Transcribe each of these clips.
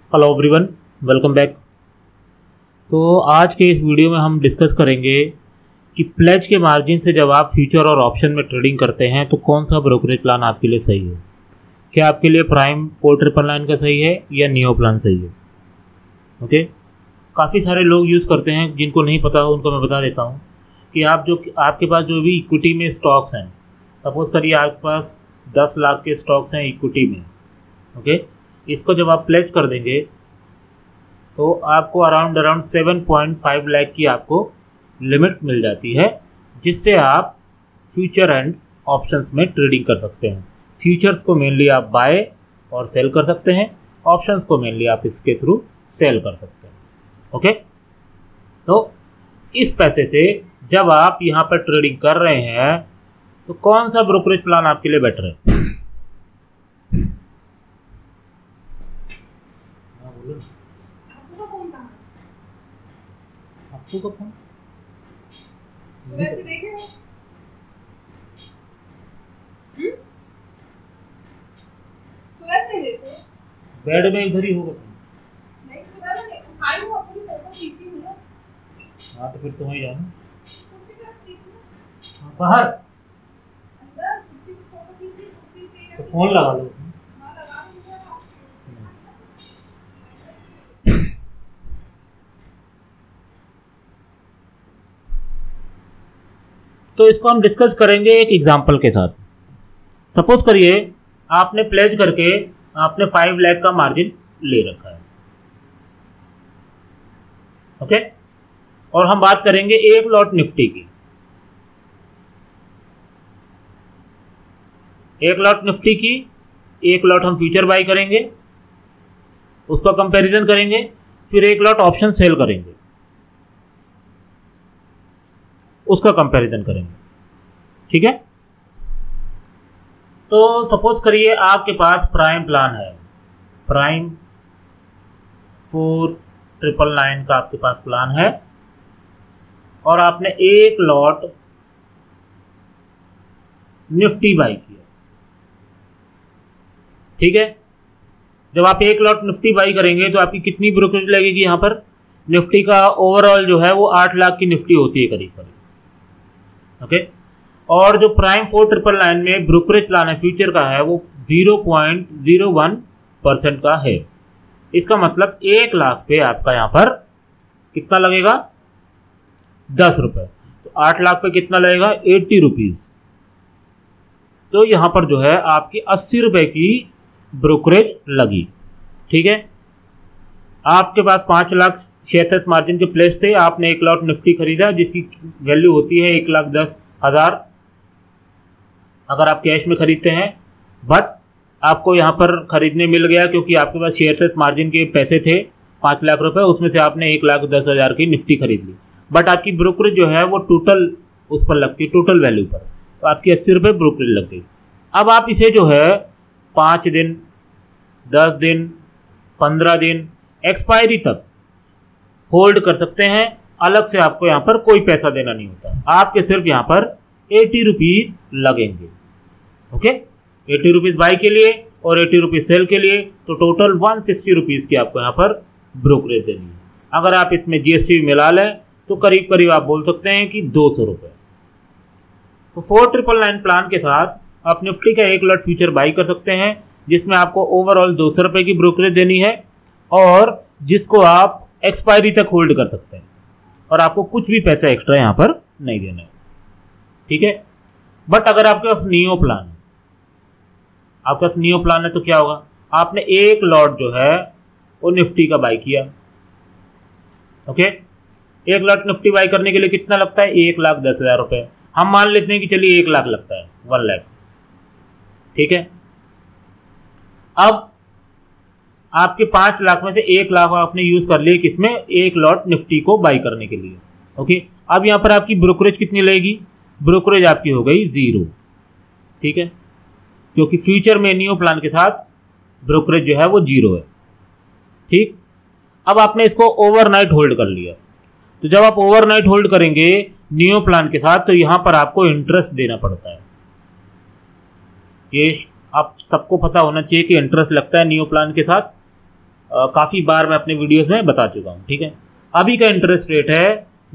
Hello everyone, welcome back. तो आज के इस वीडियो में हम डिस्कस करेंगे कि प्लेज के मार्जिन से जब आप फ्यूचर और ऑप्शन में ट्रेडिंग करते हैं तो कौन सा ब्रोकरेज प्लान आपके लिए सही है। क्या आपके लिए प्राइम 4999 का सही है या नियो प्लान सही है। ओके, काफ़ी सारे लोग यूज़ करते हैं, जिनको नहीं पता हो उनको मैं बता देता हूँ कि आपके पास जो भी इक्विटी में स्टॉक्स हैं, सपोज करिए आपके पास 10 लाख के स्टॉक्स हैं इक्विटी में। ओके, इसको जब आप प्लेज कर देंगे तो आपको अराउंड 7.5 लाख की आपको लिमिट मिल जाती है, जिससे आप फ्यूचर एंड ऑप्शंस में ट्रेडिंग कर सकते हैं। फ्यूचर्स को मेनली आप बाय और सेल कर सकते हैं, ऑप्शंस को मेनली आप इसके थ्रू सेल कर सकते हैं। ओके, तो इस पैसे से जब आप यहाँ पर ट्रेडिंग कर रहे हैं तो कौन सा ब्रोकरेज प्लान आपके लिए बेटर है। आपको का फोन देखे हो? बेड में इधर ही होगा। नहीं, सुबह में खाई हूं, अपनी फोटो खींची हूं ना। हाँ तो फिर तो वहीं जाना। हाँ, बाहर अंदर किसी की फोटो खींची, उसी पे तो फोन लगा लो। हां, लगा दूंगा। तो इसको हम डिस्कस करेंगे एक एग्जांपल के साथ। सपोज करिए आपने प्लेज करके आपने 5 लाख का मार्जिन ले रखा है। ओके, और हम बात करेंगे एक लॉट निफ्टी की। एक लॉट निफ्टी की, एक लॉट हम फ्यूचर बाय करेंगे, उसका कंपैरिजन करेंगे, फिर एक लॉट ऑप्शन सेल करेंगे, उसका कंपैरिजन करेंगे। ठीक है, तो सपोज करिए आपके पास प्राइम प्लान है, प्राइम 4999 का आपके पास प्लान है, और आपने एक लॉट निफ्टी बाई किया। ठीक है, जब आप एक लॉट निफ्टी बाई करेंगे तो आपकी कितनी ब्रोकरेज लगेगी। यहां पर निफ्टी का ओवरऑल जो है वो 8 लाख की निफ्टी होती है करीब करीब। ओके, और जो प्राइम 4999 में ब्रोकरेज प्लान है फ्यूचर का है वो 0.01% का है। इसका मतलब 1 लाख पे आपका यहाँ पर कितना लगेगा, 10 रुपये। तो 8 लाख पे कितना लगेगा, 80 रुपीज़। तो यहाँ पर जो है आपकी 80 रुपये की ब्रोकरेज लगी। ठीक है, आपके पास 5 लाख शेयर मार्जिन के प्लेस थे, आपने एक लॉट निफ्टी खरीदा जिसकी वैल्यू होती है 1,10,000 अगर आप कैश में खरीदते हैं। बट आपको यहाँ पर खरीदने मिल गया क्योंकि आपके पास शेयर मार्जिन के पैसे थे 5 लाख रुपए, उसमें से आपने 1,10,000 की निफ्टी खरीद ली। बट आपकी ब्रोकरेज जो है वो टोटल उस पर लगती है, टोटल वैल्यू पर, तो आपकी 80 रुपये ब्रोकरेज लग गई। अब आप इसे जो है 5 दिन, 10 दिन, 15 दिन, एक्सपायरी तक होल्ड कर सकते हैं। अलग से आपको यहाँ पर कोई पैसा देना नहीं होता, आपके सिर्फ यहाँ पर 80 रुपीज़ लगेंगे। ओके, 80 रुपीज़ बाई के लिए और 80 रुपीज़ सेल के लिए, तो टोटल 160 रुपीज़ की आपको यहाँ पर ब्रोकरेज देनी है। अगर आप इसमें जीएसटी मिला लें तो करीब करीब आप बोल सकते हैं कि 200 रुपये। तो 4999 प्लान के साथ आप निफ्टी का एक लॉट फ्यूचर बाई कर सकते हैं, जिसमें आपको ओवरऑल 200 रुपये की ब्रोकरेज देनी है, और जिसको आप एक्सपायरी तक होल्ड कर सकते हैं, और आपको कुछ भी पैसा एक्स्ट्रा यहाँ पर नहीं देना है। ठीक है, बट अगर आपके पास नियो प्लान है, आपके पास नियो प्लान है तो क्या होगा, आपने एक लॉट जो है वो निफ्टी का बाई किया। ओके, एक लॉट निफ्टी बाई करने के लिए कितना लगता है, 1,10,000 रुपये। हम मान लेते हैं कि चलिए 1 लाख लगता है, 1 लाख। ठीक है, अब आपके 5 लाख में से 1 लाख आपने यूज कर लिए किसमें, एक लॉट निफ्टी को बाई करने के लिए। ओके, अब यहां पर आपकी ब्रोकरेज कितनी लगेगी, ब्रोकरेज आपकी हो गई 0। ठीक है, क्योंकि फ्यूचर में नियो प्लान के साथ ब्रोकरेज जो है वो 0 है। ठीक, अब आपने इसको ओवरनाइट होल्ड कर लिया, तो जब आप ओवरनाइट होल्ड करेंगे नियो प्लान के साथ तो यहां पर आपको इंटरेस्ट देना पड़ता है। ये आप सबको पता होना चाहिए कि इंटरेस्ट लगता है नियो प्लान के साथ। काफ़ी बार मैं अपने वीडियोस में बता चुका हूँ। ठीक है, अभी का इंटरेस्ट रेट है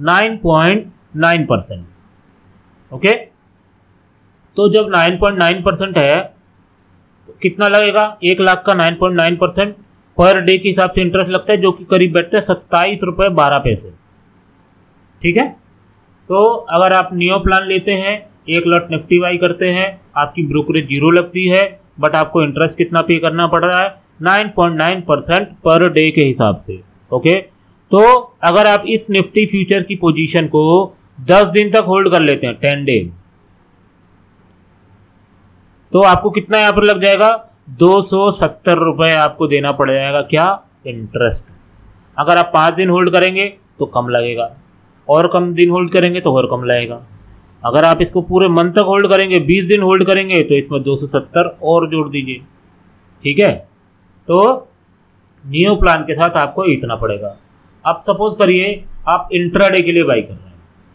9.9%। ओके, तो जब 9.9% है तो कितना लगेगा? 1 लाख का 9.9% पर डे के हिसाब से इंटरेस्ट लगता है, जो कि करीब बैठते हैं 27 रुपये 12 पैसे। ठीक है, तो अगर आप नियो प्लान लेते हैं, 1 लॉट निफ्टी बाई करते हैं, आपकी ब्रोकरेज 0 लगती है, बट आपको इंटरेस्ट कितना पे करना पड़ रहा है? 9.9% पर डे के हिसाब से। ओके, तो अगर आप इस निफ्टी फ्यूचर की पोजीशन को 10 दिन तक होल्ड कर लेते हैं, 10 डे, तो आपको कितना यहाँ पर लग जाएगा? 270 रुपये आपको देना पड़ जाएगा। क्या? इंटरेस्ट। अगर आप 5 दिन होल्ड करेंगे तो कम लगेगा, और कम दिन होल्ड करेंगे तो और कम लगेगा। अगर आप इसको पूरे मंथ तक होल्ड करेंगे, 20 दिन होल्ड करेंगे, तो इसमें 270 और जोड़ दीजिए। ठीक है, तो नियो प्लान के साथ आपको इतना पड़ेगा। अब सपोज करिए आप इंट्राडे के लिए बाई कर रहे हैं,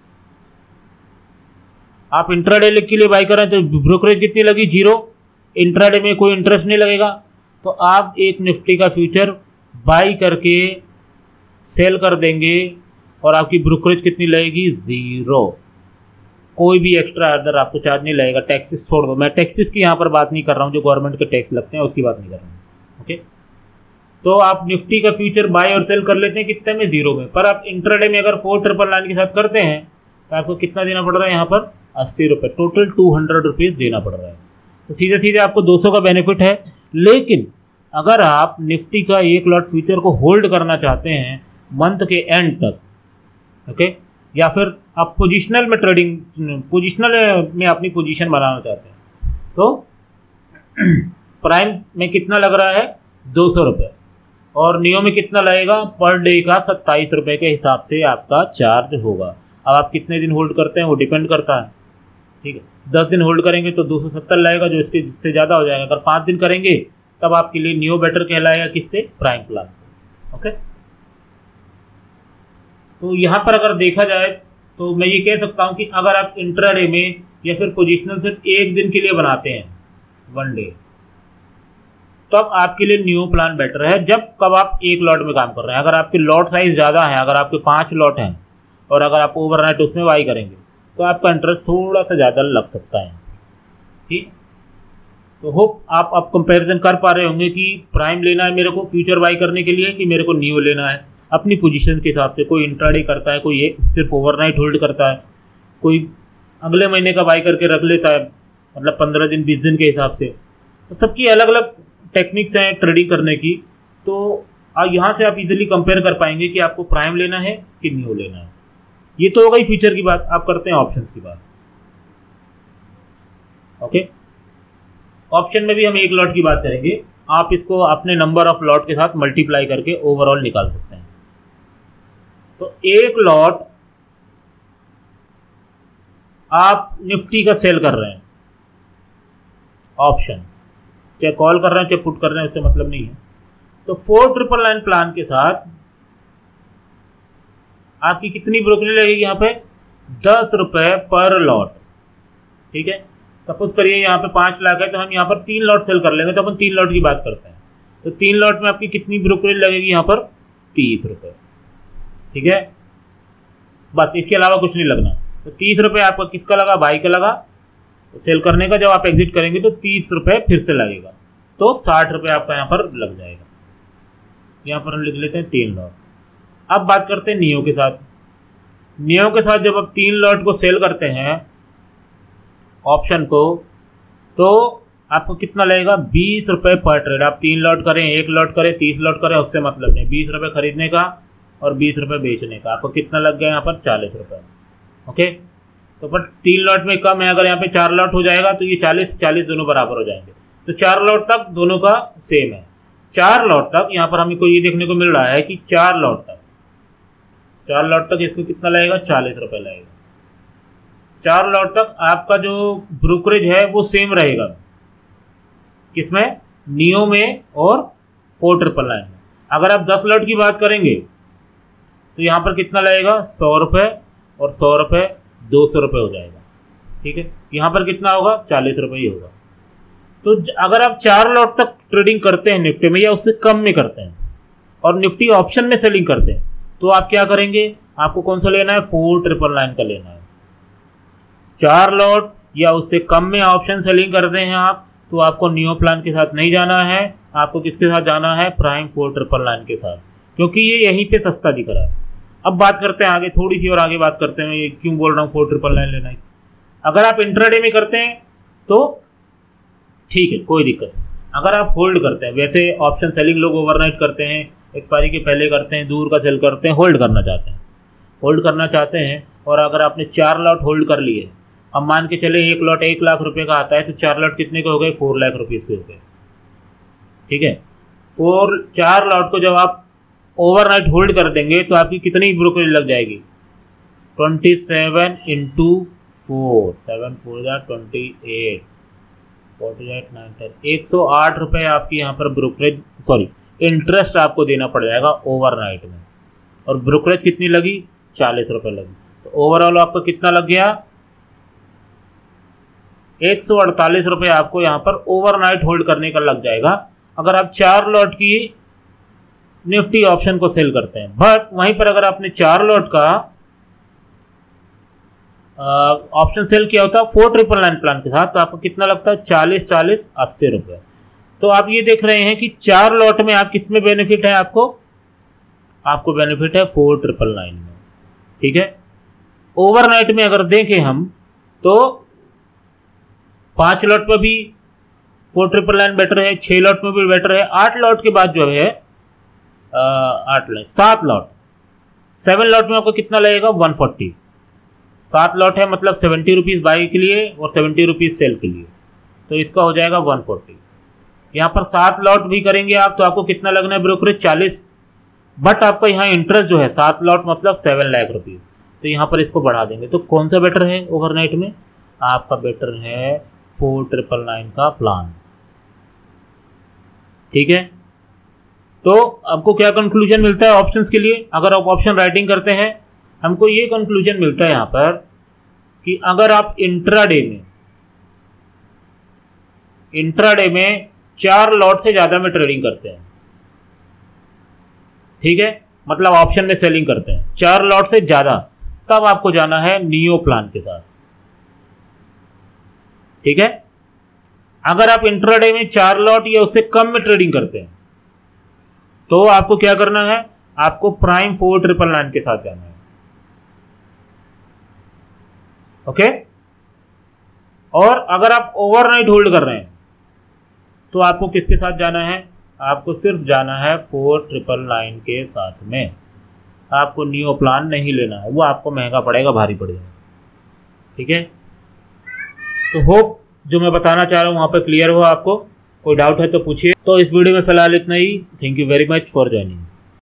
आप इंट्राडे के लिए बाई कर रहे हैं, तो ब्रोकरेज कितनी लगी? 0। इंट्राडे में कोई इंटरेस्ट नहीं लगेगा, तो आप एक निफ्टी का फ्यूचर बाई करके सेल कर देंगे और आपकी ब्रोकरेज कितनी लगेगी? 0। कोई भी एक्स्ट्रा अदर आपको चार्ज नहीं लगेगा। टैक्सेस छोड़ दो, मैं टैक्सेस की यहाँ पर बात नहीं कर रहा हूँ, जो गवर्नमेंट के टैक्स लगते हैं उसकी बात नहीं कर रहा हूँ। ओके, तो आप निफ्टी का फ्यूचर बाय और सेल कर लेते हैं कितने में? 0 में। पर आप इंट्राडे में अगर 4999 के साथ करते हैं तो आपको कितना देना पड़ रहा है यहाँ पर? 80 रुपये। टोटल 200 रुपीज़ देना पड़ रहा है। तो सीधे सीधे आपको 200 का बेनिफिट है। लेकिन अगर आप निफ्टी का 1 लॉट फ्यूचर को होल्ड करना चाहते हैं मंथ के एंड तक, ओके, या फिर आप पोजिशनल में ट्रेडिंग, पोजिशनल में अपनी पोजीशन बनाना चाहते हैं, तो प्राइम में कितना लग रहा है? 200 रुपये, और नियो में कितना लगेगा? पर डे का 27 रुपये के हिसाब से आपका चार्ज होगा। अब आप कितने दिन होल्ड करते हैं वो डिपेंड करता है। ठीक है, 10 दिन होल्ड करेंगे तो 270 लगेगा, जो इससे ज़्यादा हो जाएगा। अगर 5 दिन करेंगे तब आपके लिए नियो बेटर कहलाएगा। किससे? प्राइम प्लान से। ओके, तो यहाँ पर अगर देखा जाए तो मैं ये कह सकता हूँ कि अगर आप इंट्राडे में या फिर पोजिशनल सिर्फ 1 दिन के लिए बनाते हैं, 1 डे, तब आपके लिए नियो प्लान बेटर है। जब कब आप 1 लॉट में काम कर रहे हैं, अगर आपके लॉट साइज ज़्यादा है, अगर आपके 5 लॉट हैं और अगर आप ओवरनाइट उसमें बाई करेंगे तो आपका इंटरेस्ट थोड़ा सा ज़्यादा लग सकता है। ठीक, तो होप आप अब कंपैरिजन कर पा रहे होंगे कि प्राइम लेना है मेरे को फ्यूचर बाई करने के लिए कि मेरे को नियो लेना है। अपनी पोजीशन के हिसाब से कोई इंट्राडे करता है, कोई सिर्फ ओवरनाइट होल्ड करता है, कोई अगले महीने का बाई करके रख लेता है, मतलब 15 दिन 20 दिन के हिसाब से। तो सबकी अलग अलग टेक्निक्स हैं ट्रेडिंग करने की। तो यहाँ से आप इजीली कंपेयर कर पाएंगे कि आपको प्राइम लेना है कि नियो लेना है। ये तो हो गई फ्यूचर की बात। आप करते हैं ऑप्शंस की बात। ओके, ऑप्शन में भी हम 1 लॉट की बात करेंगे। आप इसको अपने नंबर ऑफ लॉट के साथ मल्टीप्लाई करके ओवरऑल निकाल सकते हैं। तो 1 लॉट आप निफ्टी का सेल कर रहे हैं, ऑप्शन, चाहे कॉल कर रहे हैं चाहे पुट कर रहे हैं, उससे मतलब नहीं है। तो 4999 प्लान के साथ आपकी कितनी ब्रोकरेज लगेगी यहाँ पे? 10 रुपये पर लॉट। ठीक है, सपोज करिए यहाँ पे 5 लाख है, तो हम यहाँ पर 3 लॉट सेल कर लेंगे, तो अपन 3 लॉट की बात करते हैं। तो 3 लॉट में आपकी कितनी ब्रोकरेज लगेगी यहाँ पर? 30 रुपये। ठीक है, बस, इसके अलावा कुछ नहीं लगना। तो 30 रुपये आपका किसका लगा? बाई का लगा, तो सेल करने का। जब आप एग्जिट करेंगे तो 30 रुपये फिर से लगेगा, तो 60 रुपये आपका यहाँ पर लग जाएगा। यहाँ पर हम लिख लेते हैं 3 लॉट। अब बात करते हैं नियो के साथ। नियो के साथ जब आप 3 लॉट को सेल करते हैं ऑप्शन को, तो आपको कितना लगेगा? 20 रुपये पर ट्रेड। आप 3 लॉट करें, 1 लॉट करें, 30 लॉट करें, उससे मतलब नहीं। 20 रुपये खरीदने का और 20 रुपये बेचने का। आपको कितना लग गया यहाँ पर? 40 रुपये। ओके, तो पर 3 लॉट में कम है। अगर यहाँ पे 4 लॉट हो जाएगा तो ये 40-40 दोनों बराबर हो जाएंगे। तो 4 लॉट तक दोनों का सेम है। 4 लॉट तक यहाँ पर हमको ये देखने को मिल रहा है कि 4 लॉट तक इसको कितना लगेगा? 40 रुपये लगेगा। 4 लॉट तक आपका जो ब्रोकरेज है वो सेम रहेगा। किसमें? नियो में और 4999 में। अगर आप 10 लॉट की बात करेंगे तो यहाँ पर कितना लगेगा? 100 रुपये और 100 रुपये 200 रुपये हो जाएगा। ठीक है, यहाँ पर कितना होगा? 40 रुपये ही होगा। तो अगर आप 4 लॉट तक ट्रेडिंग करते हैं निफ्टी में या उससे कम में करते हैं, और निफ्टी ऑप्शन में सेलिंग करते हैं तो आप क्या करेंगे, आपको कौन सा लेना है, 4999 का लेना है। 4 लॉट या उससे कम में ऑप्शन सेलिंग करते हैं आप तो आपको नियो प्लान के साथ नहीं जाना है, आपको किसके साथ जाना है, प्राइम 4999 के साथ, क्योंकि ये यहीं पे सस्ता दिख रहा है। अब बात करते हैं आगे, थोड़ी सी और आगे बात करते हैं, ये क्यों बोल रहा हूँ 4999 लेना है। अगर आप इंट्राडे में करते हैं तो ठीक है, कोई दिक्कत नहीं। अगर आप होल्ड करते हैं, वैसे ऑप्शन सेलिंग लोग ओवरनाइट करते हैं, एक्सपायरी के पहले करते हैं, दूर का सेल करते हैं, होल्ड करना चाहते हैं और अगर आपने 4 लॉट होल्ड कर लिए, अब मान के चले 1 लॉट 1 लाख रुपए का आता है तो 4 लॉट कितने के हो गए, 4 लाख रुपीज़ के हो गए। ठीक है, 4 लॉट को जब आप ओवरनाइट होल्ड कर देंगे तो आपकी कितनी ब्रोकरेज लग जाएगी, 27 इंटू 4, 7 4 28, 48 9 108 रुपये आपकी यहाँ पर ब्रोकरेज इंटरेस्ट आपको देना पड़ जाएगा ओवरनाइट में। और ब्रोकरेज कितनी लगी, 40 रुपये लगी। तो ओवरऑल आपका कितना लग गया, 148 रुपये आपको यहाँ पर ओवरनाइट होल्ड करने का लग जाएगा अगर आप 4 लॉट की निफ्टी ऑप्शन को सेल करते हैं। बट वहीं पर अगर आपने 4 लॉट का ऑप्शन सेल किया होता 4999 प्लान के साथ तो आपको कितना लगता है, 40 40 80 रुपये। तो आप ये देख रहे हैं कि 4 लॉट में आप किस में बेनिफिट है, आपको बेनिफिट है 4999 में। ठीक है, ओवरनाइट में अगर देखें हम तो 5 लॉट पर भी 4999 बेटर है, 6 लॉट में भी बेटर है, 8 लॉट के बाद जो है 7 लॉट, 7 लॉट में आपको कितना लगेगा, 140। 7 लॉट है मतलब 70 रुपीज़ बाई के लिए और 70 रुपीज़ सेल के लिए, तो इसका हो जाएगा 140। यहाँ पर 7 लॉट भी करेंगे आप तो आपको कितना लगना है ब्रोकरेज, 40। बट आपका यहाँ इंटरेस्ट जो है 7 लॉट मतलब 7 लाख रुपीज़, तो यहाँ पर इसको बढ़ा देंगे। तो कौन सा बेटर है ओवरनाइट में, आपका बेटर है 4999 का प्लान। ठीक है, तो आपको क्या कंक्लूजन मिलता है ऑप्शंस के लिए, अगर आप ऑप्शन राइटिंग करते हैं हमको ये कंक्लूजन मिलता है यहाँ पर कि अगर आप इंट्राडे में 4 लॉट से ज़्यादा में ट्रेडिंग करते हैं, ठीक है, मतलब ऑप्शन में सेलिंग करते हैं 4 लॉट से ज़्यादा, तब आपको जाना है नियो प्लान के साथ। ठीक है, अगर आप इंट्राडे में 4 लॉट या उससे कम में ट्रेडिंग करते हैं तो आपको क्या करना है, आपको प्राइम 4999 के साथ जाना है। ओके, और अगर आप ओवरनाइट होल्ड कर रहे हैं तो आपको किसके साथ जाना है, आपको सिर्फ जाना है 4999 के साथ में, आपको नियो प्लान नहीं लेना है, वो आपको महंगा पड़ेगा, भारी पड़ जाएगा। ठीक है, तो होप जो मैं बताना चाह रहा हूँ वहाँ पर क्लियर हो आपको, कोई डाउट है तो पूछिए। तो इस वीडियो में फिलहाल इतना ही। Thank you very much for joining.